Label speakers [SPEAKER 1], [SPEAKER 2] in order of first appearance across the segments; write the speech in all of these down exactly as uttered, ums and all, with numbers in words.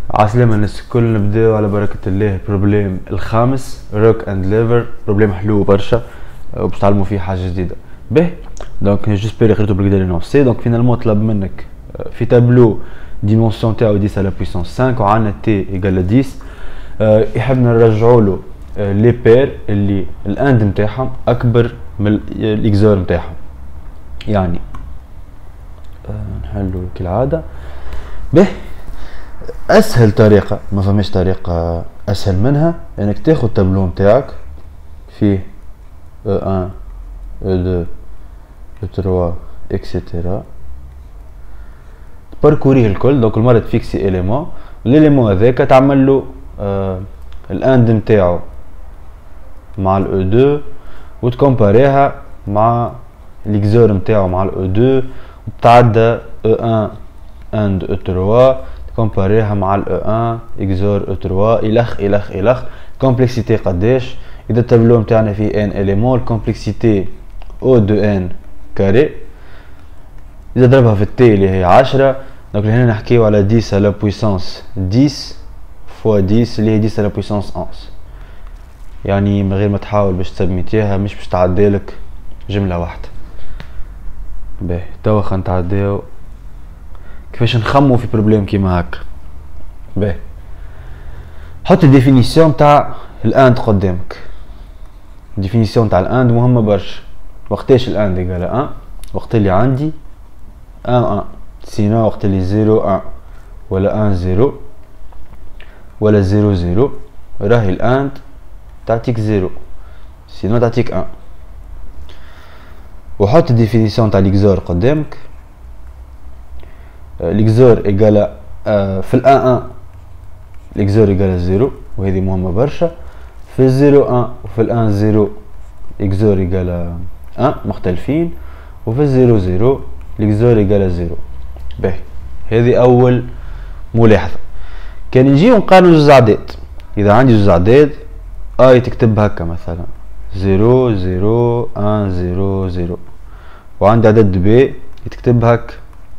[SPEAKER 1] عسلامة الناس الكل. نبداو على بركة الله. بروبليم الخامس روك اند ليفر، بروبليم حلو برشا وباش تعلموا فيه حاجة جديدة. به دونك جيسبيغ قريتو بالكدا لينونسي. دونك فينالمون طلب منك في تابلو ديمونسيون تاعو عشرة على بويسونس خمسة وعندنا تي ايكال عشرة. يحبنا نرجعوا له لي بير اللي الاند نتاعهم اكبر من الاكزور نتاعهم. يعني نحلو كالعادة. به اسهل طريقة، ما فماش طريقة اسهل منها، انك تاخد تابلو نتاعك فيه او واحد او اثنين او ثلاثة اكسيتيرا، تباركوريه الكل. دونك المرة تفيكسي اليمون، الاليمون هذاك تعمل له آه الاند نتاعو مع الاو اثنين وتكومباريها مع الاكزور نتاعو مع الاو اثنين وتعدى او واحد اند او ثلاثة كومباريها مع ال او واحد اكزور او ثلاثة الخ الخ الخ. كومبلكسيتي قداش؟ اذا التابلو نتاعنا فيه ان اليمون الكومبلكسيتي او دو ان كاري، اذا ضربها في التي اللي هي عشرة. دونك هنا نحكيو على عشرة على بويسونس عشرة فوا عشرة اللي هي عشرة على بويسونس احد. يعني من غير ما تحاول باش تسبميتيها مش باش تعديلك جملة واحدة. باهي توا خا نتعداو كيفاش نخمو في بروبليم كيما هكا. باهي حط الديفينيسيون تاع الاند قدامك. الديفينيسيون تاع الاند مهمة برشا. وقتاش الاند ايكال واحد؟ وقت اللي عندي واحد واحد، سينو وقت اللي صفر واحد ولا واحد صفر ولا صفر صفر راهي الاند تعطيك صفر، سينو تعطيك واحد. وحط الديفينيسيون تاع ليكزور قدامك. ليكزور ايكال في الان واحد ليكزور ايكال صفر وهذه مهمة برشا. في الزيرو واحد وفي الان صفر اكزور ايكال واحد مختلفين، وفي الزيرو صفر ليكزور ايكال صفر. باهي هذه اول ملاحظة. كان نجيو نقارنو جوج عداد، اذا عندي جوج عداد اي تكتب هكا مثلا صفر صفر واحد صفر صفر، وعندي عدد بي تكتب هكا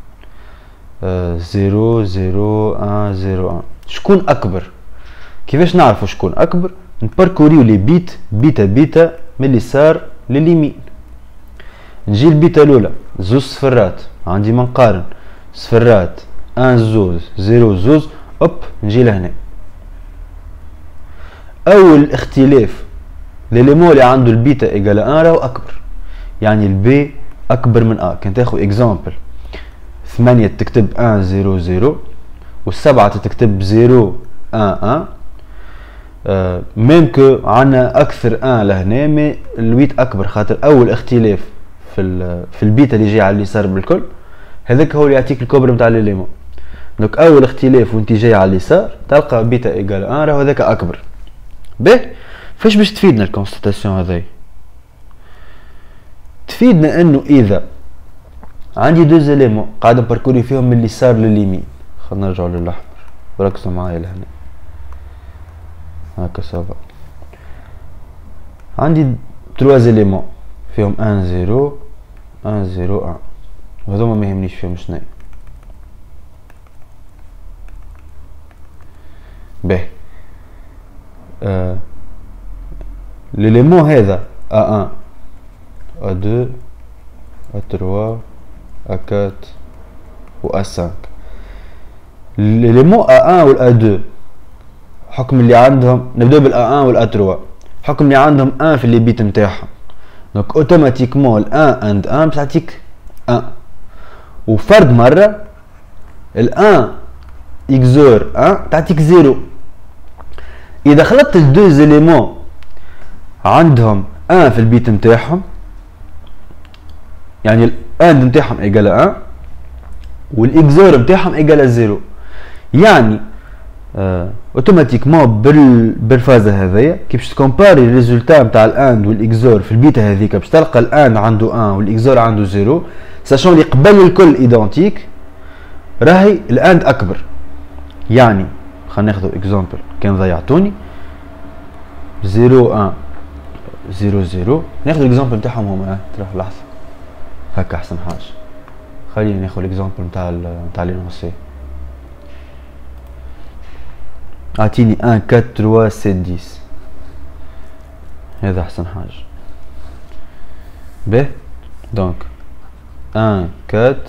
[SPEAKER 1] صفر صفر واحد صفر واحد. شكون اكبر؟ كيفاش نعرفو شكون اكبر؟ نباركوريو لي بيت بيتا بيتا من اليسار لليمين. نجي البيتا الاولى زوج صفرات، عندي ما نقارن صفرات واحد زوز صفر زوز، اوب نجي لهنا. اول اختلاف ليليمون اللي عنده البيتا ايكال واحد راهو اكبر، يعني البي اكبر من ا. كان تاخذ اكزامبل ثمانية تكتب واحد صفر صفر والسبعة تكتب صفر واحد واحد. آه ميم كو عنا اكثر واحد لهنا مي الويت اكبر، خاطر اول اختلاف في في البيتا اللي جاي على اليسار بالكل هذاك هو اللي يعطيك الكبر نتاع ليليمون. دونك اول اختلاف وانت جاي على اليسار تلقى بيتا ايكال واحد راهو هذاك اكبر. به فاش باش تفيدنا الكونستاتاسيون هذي؟ تفيدنا انه اذا عندي دوز اليمون قاعد نباركوري فيهم من اليسار لليمين، خلينا نرجعوا للاحمر وركزوا معايا لهنا هكا صافا. عندي تلاتة اليمون فيهم واحد صفر واحد صفر واحد، وهذوما ما يهمنيش فيهم شناهي. باهي آه. ليليمون هذا ا واحد ا اثنين ا ثلاثة ا أربعة و ا خمسة. ليليمون ا واحد وال ا اثنين حكم اللي عندهم، نبداو بال ا واحد وال ا ثلاثة، حكم اللي عندهم واحد في اللي بيت نتاعهم. دونك اوتوماتيكمون ال واحد اند واحد باش تعطيك واحد، وفرد مرة ال واحد اكزور واحد تعطيك صفر. اذا خلطت الدو زيليمون عندهم واحد في البيت نتاعهم، يعني الاند نتاعهم ايكال واحد والاكزور نتاعهم ايكال صفر، يعني آه اوتوماتيكمون بال بالفازه هذيا كي باش تكومباري الريزولتا نتاع الاند والاكزور في البيتا هذيك باش تلقى الاند عنده واحد والاكزور عنده صفر، ساشون اللي قبل الكل ايدونتيك راهي الاند اكبر. يعني خلينا ناخذ اكزامبل كان ضيعتوني صفر واحد صفر صفر، ناخذ الاكزامبل نتاعهم هما. تروح لحظه هكا احسن حاجه. خلينا ناخذ الاكزامبل نتاع نتاع لينونسي. اعطيني واحد أربعة ثلاثة ستة عشرة، هذا احسن حاجة. به دونك واحد أربعة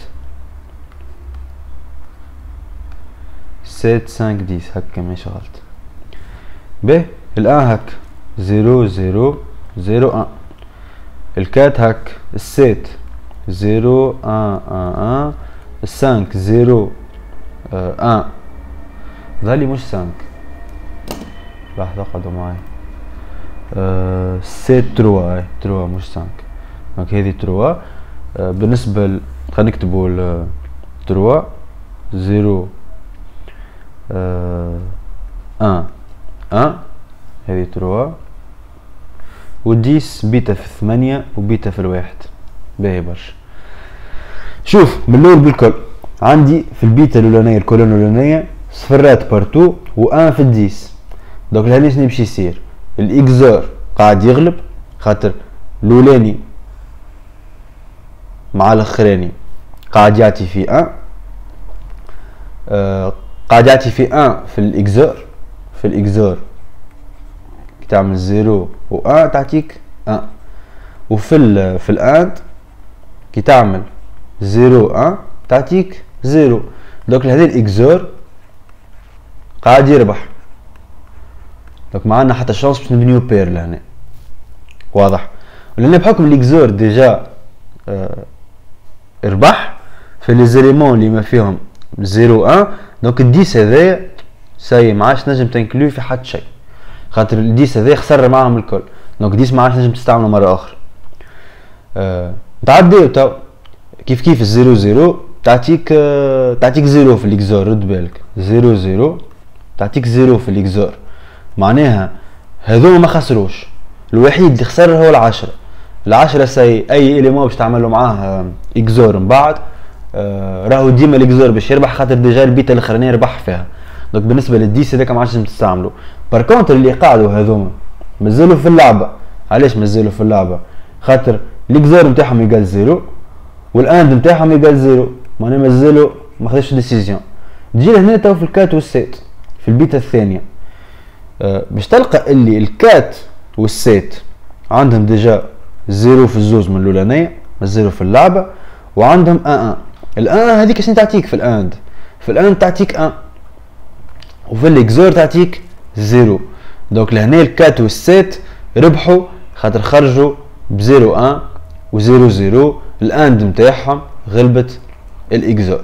[SPEAKER 1] ستة خمسة عشرة هكا ماشي غلط. به الان هك صفر صفر صفر واحد، الكات هك الست صفر واحد واحد واحد، الخمسة صفر واحد، ظهرلي مش خمسة، لحظة قعدوا معايا، أه ستة ثلاثة ثلاثة مش خمسة، دونك هذي ثلاثة. أه بالنسبة ل... خلينا نكتبو ال ثلاثة صفر أه واحد واحد، هذي ثلاثة، و ديس بيتا في ثمانية وبيتا في الواحد. باهي برشا. شوف من الاول بالكل عندي في البيتا الاولانية الكولون الاولانية صفرات بارتو و ان في الديس. دونك لهنا شنو باش يصير؟ الاكزور قاعد يغلب خاطر الاولاني مع الاخراني قاعد يعطي في ان، آه قاعد يعطي في ان في الاكزور، في الاكزور كي تعمل صفر و واحد تعطيك واحد، وفي ال في الاند كي تعمل صفر و واحد تعطيك صفر. دونك هذا الاكزور قاعد يربح، دونك ما عندنا حتى شانس باش نبنيو بير لهنا، واضح؟ ولأن بحكم الاكزور ديجا آه ربح في لي زيليمون اللي ما فيهم صفر و واحد، دونك الديس هذايا ساي ما عادش نجم تنكلو في حتى شيء، خاطر الديس هذايا خسر معاهم الكل، دونك ديس ما عادش نجم تستعمله مرة أخرى. آه نتعداو تو كيف كيف الزيرو زيرو تعطيك آه تعطيك زيرو في الاكزور، رد بالك زيرو زيرو تعطيك زيرو في الاكزور، معناها هذوما ما خسروش، الوحيد اللي خسر هو العشرة. العشرة سي اي اليمون باش تعملوا معاه اكزور من بعد آه راهو ديما الاكزور باش يربح، خاطر ديجا البيتا الاخرانيه ربح فيها. دونك بالنسبه للديس هذاك ما عادش لازم تستعملوا. باركونتر اللي قاعدوا هذوما مازالوا في اللعبه. علاش مازالوا في اللعبه؟ خاطر الاكزور نتاعهم يقال زيرو والاند نتاعهم يقال زيرو، معناها مازالوا ما خداش ديسيزيون. تجي لهنا تو في الكات والسيت في البيتا الثانيه أه باش تلقى اللي الكات والسيت عندهم ديجا زيرو في الزوز من الاولانيه، مازالوا في اللعبه، وعندهم ان ان. الان هذيك شنو تعطيك في الاند؟ في الاند تعطيك ان، وفي الاكزور تعطيك زيرو. دونك لهنا الكات والسيت ربحوا خاطر خرجوا بزيرو ان وزيرو زيرو، الاند نتاعهم غلبت الاكزور.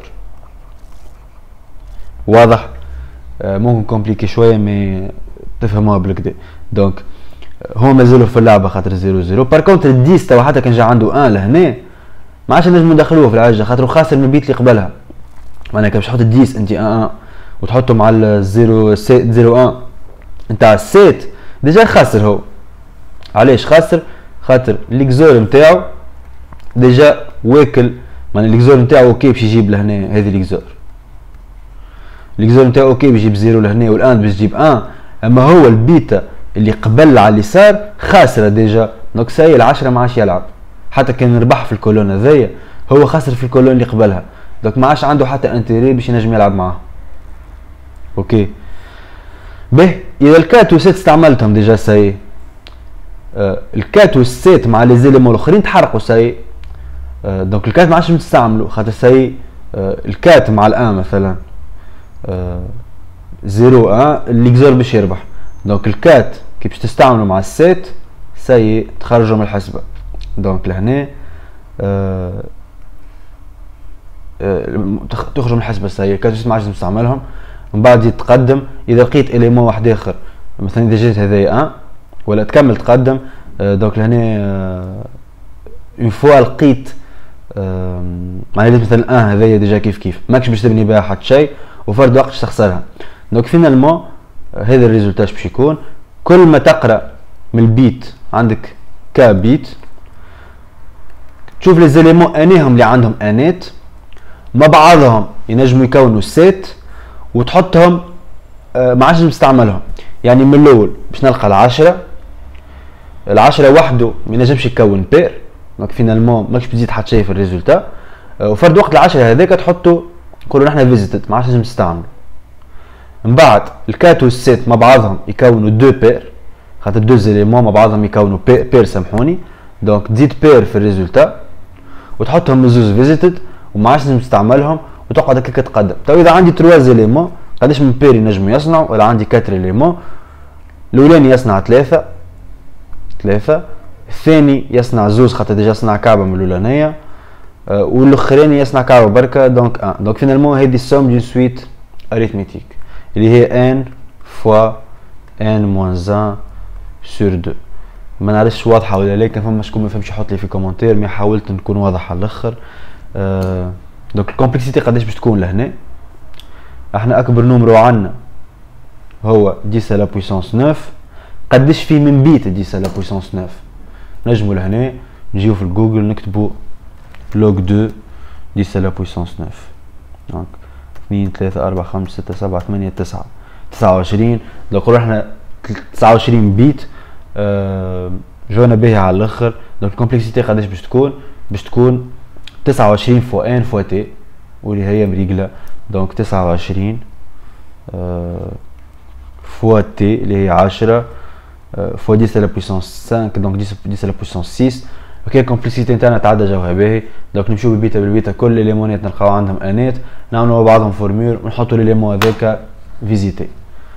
[SPEAKER 1] واضح؟ آه ممكن كومبليكي شويه مي تفهموها بالكدا. دونك هو مازالوا في اللعبه خاطر زيرو زيرو. باركونتر الديس توا حتى كان جا عنده ان لهنا ما عادش نجمو ندخلوه في العجه خاطر خاسر من البيت اللي قبلها. معناها كان باش تحط الديس انت ان ان وتحطه مع الزيرو سيت زيرو ان نتاع السيت ديجا خاسر هو. علاش خاسر؟ خاطر الاكزور نتاعو ديجا واكل، معناها الاكزور نتاعو اوكي باش يجيب لهنا هذه الاكزور، الاكزور نتاعو اوكي باش يجيب زيرو لهنا والاند باش يجيب ان، اما هو البيتا اللي قبل على اليسار خاسره ديجا. دونك ساي العشرة ما عادش يلعب، حتى كان ربح في الكولون هذايا هو خسر في الكولون اللي قبلها، دونك ما عادش عنده حتى انتيري باش ينجم يلعب معاه. اوكي به اذا الكات والسيت استعملتهم ديجا ساي آه الكات والسيت مع لي زيليمون الاخرين تحرقوا ساي. آه دونك الكات ما عادش تستعملوا خاطر ساي آه الكات مع الان مثلا آه زيرو ان الاكزور باش يربح، دونك الكات كي باش تستعملوا مع السيت ساي تخرجوا من الحسبه. دونك لهنا آه آه تخرجوا من الحسبه ساي الكات ما عادش تستعملهم. من بعد يتقدم اذا لقيت اليمون واحد اخر مثلا اذا جات هذايا ان ولا تكمل تقدم. آه دونك لهنا اون فوا لقيت آه معناها مثلا ان هذايا ديجا كيف كيف ماكش باش تبني بها حتى شيء وفرد وقت تخسرها. دونك فينالمون هذا الريزولتاج باش يكون كل ما تقرا من البيت عندك كا بيت تشوف لي زيليمون انيهم اللي عندهم انات مع بعضهم ينجموا يكونوا سيت وتحطهم آه ما عادش تستعملهم. يعني من الاول باش نلقى العشرة، العشرة وحده ما ينجمش يكون بير، دونك فينالمون ماكش بتزيد حتى شيء في الريزولتا. آه وفرد وقت العشرة هذاك تحطوا نقولوا نحنا فيزيتد ما عادش لازم تستعملوا. من بعد الكات والسيت مع بعضهم يكونوا دو بير، خاطر دو زيليمون مع بعضهم يكونوا بير, بير سامحوني. دونك تزيد بير في الريزولتا وتحطهم لزوز فيزيتد وما عادش لازم تستعملهم وتقعد هكاك تقدم. تو اذا عندي تروا زيليمون قداش من بير ينجموا يصنعوا؟ ولا عندي كاتر إليمون، الاولاني يصنع ثلاثة ثلاثة، الثاني يصنع زوز خاطر ديجا صنع كعبة من الاولانية، أه والاخراني يصنع كعبة بركة دونك ان. دونك فينالمون هذه السوم دون سويت اريثميتيك اللي هي ان فوا ان موان ان سور دو. ما نعرفش واضحة ولا لا، كان فما شكون ما فهمش يحط لي في كومنتير، مي حاولت نكون واضح على الاخر. أه دونك الكومبلكسيتي قداش باش تكون لهنا؟ احنا اكبر نمرو عندنا هو عشرة على بويسونس تسعة، قداش فيه من بيت عشرة على بويسونس تسعة؟ نجمو لهنا نجيو في الجوجل نكتبو لوج دو عشرة على بويسونس تسعة، دونك اثنين ثلاثة أربعة خمسة ستة سبعة ثمانية تسعة تسعة وعشرين. دونك احنا تسعة وعشرين بيت آه جونا بيها على الاخر. دونك الكومبلكسيتي قداش باش تكون؟ باش تكون تسعة وعشرين فوا ان فوا تي واللي هي مريقلة، دونك تسعة وعشرين آه فوا تي اللي هي عشرة آه فوا عشرة على بويسونس خمسة، دونك عشرة على بويسونس ستة. اوكي الكومبلكسيتي نتاعنا تعدى جوها باهي. دونك نمشيو بالبيتا بالبيتا كل ليليمونات نلقاو عندهم انات، نعملو مع بعضهم فورمول ونحطو ليليمون هذاك فيزيتي.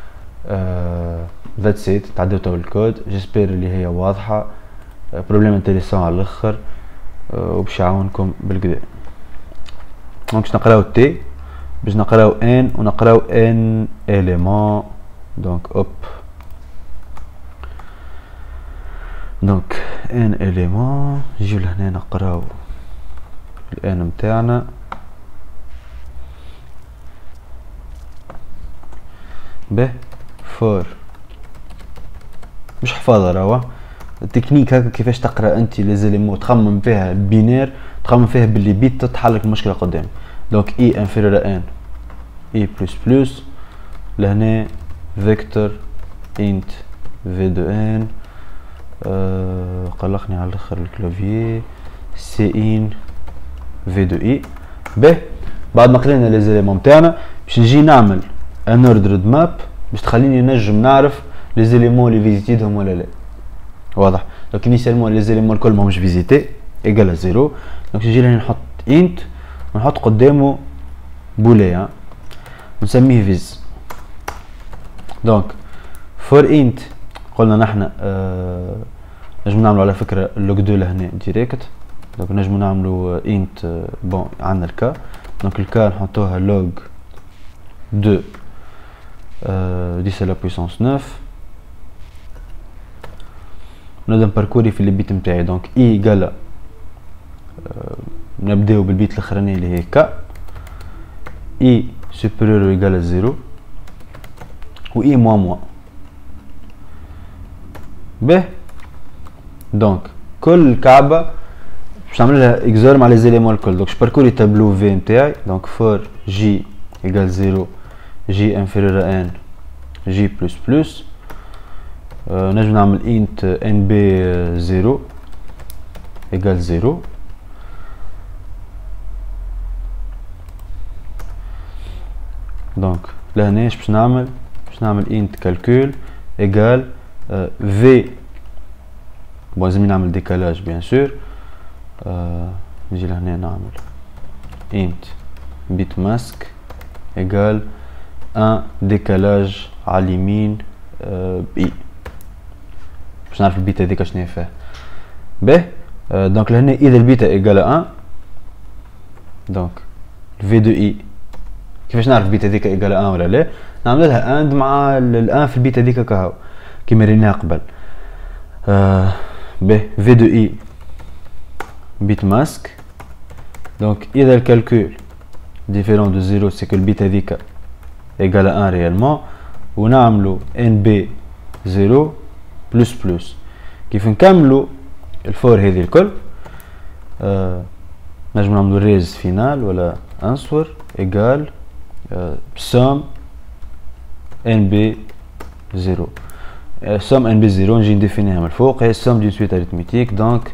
[SPEAKER 1] ذاتس ات، تعديو تو الكود، جيسبير اللي هي واضحة. بروبليم انتريسون على الاخر وباش يعاونكم بالكدا. دونك باش نقراو تي، باش نقراو ان ونقراو ان اليمون. دونك اوب دونك ان اليمون نجيو لهنا نقراو الان متاعنا. به فور مش حفاظة راهو التكنيك هكا كيفاش تقرا انت لي زيليمون تخمم فيها بينير، تخمم فيها باللي بيت تتحلك المشكله قدام. دونك اي انفيريور ان اي بلس بلس لهنا فيكتور انت في دو ان أه قلقني على الاخر الكلافيي سي ان في دو اي. به بعد ما قرينا لي زيليمون تاعنا باش نجي نعمل ان اوردرد ماب باش تخليني نجم نعرف لي زيليمون اللي فيزيتيدهم ولا لا. واضح؟ دونك انيسيالمون لي زيليمون الكل ماهمش فيزيتي ايكال زيرو. دونك نجي لهنا نحط انت ونحط قدامه بولي ونسميه فيز. دونك فور انت قلنا نحنا آه نجمو نعملو على فكرة اللوج دو لهنا ديريكت. دونك نجمو نعملو انت آه بون عندنا الكا. دونك الكا نحطوها لوج دو آه عشرة على بويسونس تسعة. نبدا نباركوري في البيت نتاعي. دونك اي ايكال آه نبداو بالبيت الاخراني اللي هي كا، اي سوبيريور ايكال زيرو و اي موان موان. به دونك كل كعبة باش نعمل لها اكزور مع لي زيليمون الكل. دونك باركوري تابلو في نتاعي. دونك فور جي ايكال زيرو جي انفيريور ان جي بلس بلس أه نجم نعمل انت ان بي زيرو ايكال زيرو. دونك لهنا اش باش نعمل؟ باش نعمل انت كالكول ايكال أه في بون لازم نعمل ديكالاج بيان سور. أه نجي لهنا نعمل انت بيت ماسك ايكال ان ديكالاج على اليمين أه باي باش نعرف البيتا هذيك شنو هي فيها. به أه دونك لهنا اذا البيتا ايكال ان دونك في دو اي كيفاش نعرف البيتا هذيك ايكال ان ولا لا؟ نعمل لها اند مع الان في البيتا هذيك كهو كيما ريناها قبل. أه به في دو اي بيت ماسك. دونك اذا الكالكول ديفيرون دو زيرو سي كو البيت هذيك ايكال ان ريالمون ونعملو ان بي زيرو بلس بلس. كيف نكملو الفور هذه الكل آه نجم نعملو ريز فينال ولا انسور ايكال سوم ان بي زيرو. سوم ان بي زيرو نجي نديفينيها من الفوق هي سوم دون سويت اريثميتيك. دونك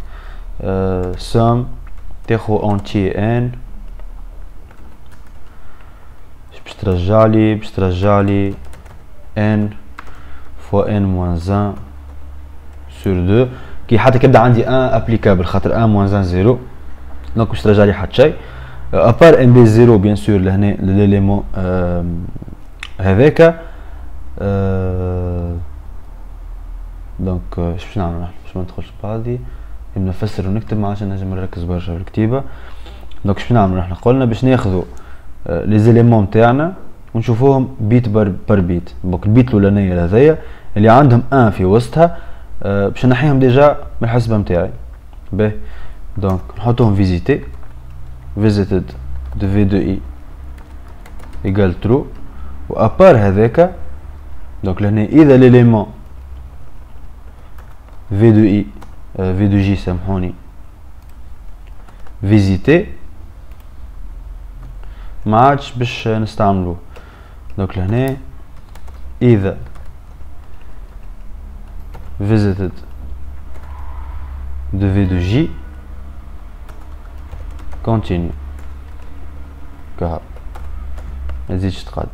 [SPEAKER 1] سوم تاخو اونتي ان باش ترجع لي باش ترجع لي ان فوا ان موان واحد سور دو كي حتى كيبدا عندي ان ابليكابل خاطر ان موان واحد زيرو دونك باش ترجع لي حتى شيء ابار ان بي زيرو بيان سور لهنا ليليمون هذاك دونك اش باش نعمل باش ما ندخلش بعضي نفسر ونكتب ما عادش نجم نركز برشا في الكتيبه دونك اش باش نعمل احنا قلنا باش ناخذوا لي زيليمون تاعنا ونشوفوهم بيت بار بيت دونك البيت الاولانيه هذيا اللي عندهم ان في وسطها باش نحيهم ديجا من الحسبه نتاعي باهي دونك نحطوهم فيزيتي visited de v de i égale true و ابار هذاك دونك لهنا اذا ليليمون v de i v de j سامحوني فيزيتي ما عادش باش نستعملوه دونك لهنا اذا visited de v de j continue كهو ما تزيدش تقاد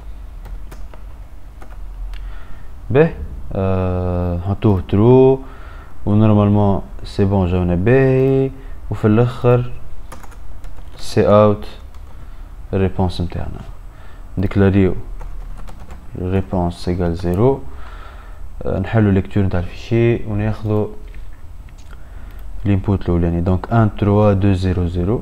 [SPEAKER 1] باهي نحطوه ترو و نورمالمون سي بون جاونا باهي وفي الاخر سي اوت الريبونس نتاعنا نديكلاريو الريبونس ايكال زيرو نحلو ليكتور نتاع الفيشي وناخدو الانبوت الاولاني دونك واحد ثلاثة اثنين صفر صفر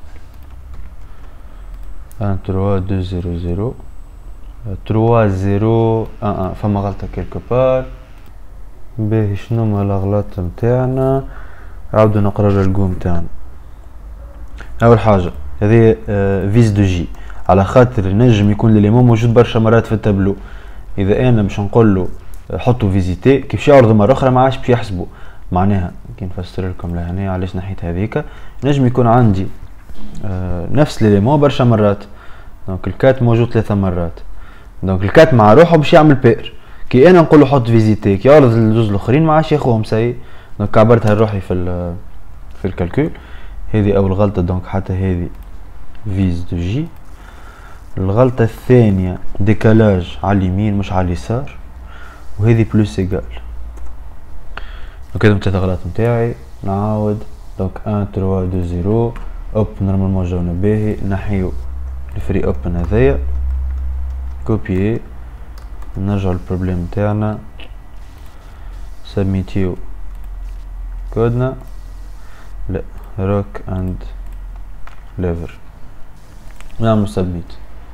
[SPEAKER 1] واحد ثلاثة اثنين صفر صفر ثلاثة صفر واحد واحد فما غلطة كيلكو بار باهي شنو هما الاغلاط نتاعنا عاودو نقرا الجو نتاعنا اول حاجة هذه فيز دو جي على خاطر نجم يكون ليليمون موجود برشا مرات في التابلو اذا انا باش نقولو حطو فيزيتي كي باش يعرض مرة اخرى ما عادش باش يحسبو معناها كي نفسر لكم لهنا علاش نحيت هذيك نجم يكون عندي آه نفس ليليمون برشا مرات دونك الكات موجود ثلاثة مرات دونك الكات مع روحه باش يعمل بير كي انا نقول له حط فيزيتي كي يعرض الجوج الاخرين ما عادش ياخوهم سي دونك عبرتها لروحي في في الكالكول هذه اول غلطه دونك حتى هذه فيز دو جي الغلطه الثانيه ديكالاج على اليمين مش على اليسار وهذه بلوس ايكال دونك هذو ثلاثة غلط نتاعي نعاود دونك واحد ثلاثة اثنين صفر اوب نورمالمون جاونا باهي نحيو الفري اوبن هذايا كوبيي نرجعو للبروبليم نتاعنا سبميتيو كودنا لا روك اند ليفر نعملو سبميت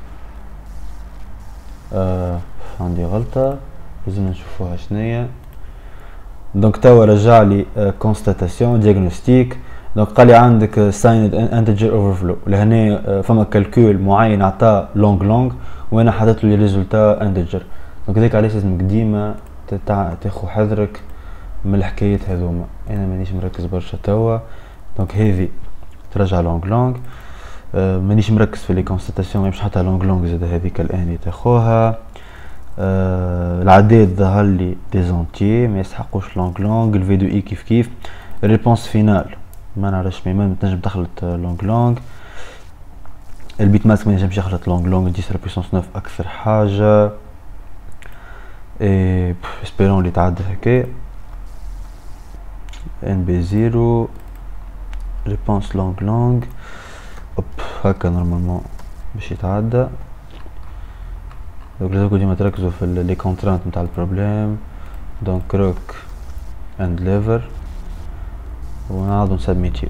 [SPEAKER 1] آه عندي غلطة لازم نشوفوها شنيا دونك توا رجع لي كونستاتاسيون دياغنوستيك دونك قال لي عندك سايند انتجر اوفرفلو لهنا فما كالكول معين عطاه لونغ لونغ وانا حطيت له لي ريزولتا انتجر دونك هذاك علاش لازمك ديما تاخذ حذرك من الحكايات هذوما انا مانيش مركز برشا توا دونك هذه ترجع لونغ لونغ أه مانيش مركز في لي كونستاتاسيون مش حتى لونغ لونغ زاد هذيك الان تاخوها أه العداد ظهر لي دي زونتيي ما يسحقوش لونغ لونغ الفي دو اي كيف كيف الريبونس فينال ما نعرفش ميم تنجم تخلط لونغ لونغ البيت ماسك ما ينجمش يخلط لونغ لونغ ديس بويسونس تسعة اكثر حاجه اي اسبيرون لي تعدى هكايا ان بي زيرو ريبونس لونغ لونغ اوب هكا نورمالمون باش يتعدى دونك لازمكم ديما تركزوا في لي كونترانت نتاع البروبليم دونك روك اند ليفر ونعاودو نسبميتيو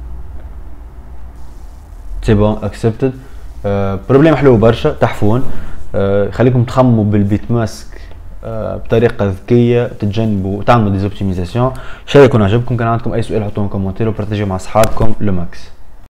[SPEAKER 1] سي بون اكسبتد بروبليم حلو برشا تحفون uh, خليكم تخمموا بالبيت ماسك uh, بطريقه ذكيه تتجنبوا وتعملوا ديزوبتيميزاسيون. شاركونا عجبكم، كان عندكم اي سؤال حطوه في كومنتير وبارتاجيو مع اصحابكم لو ماكس.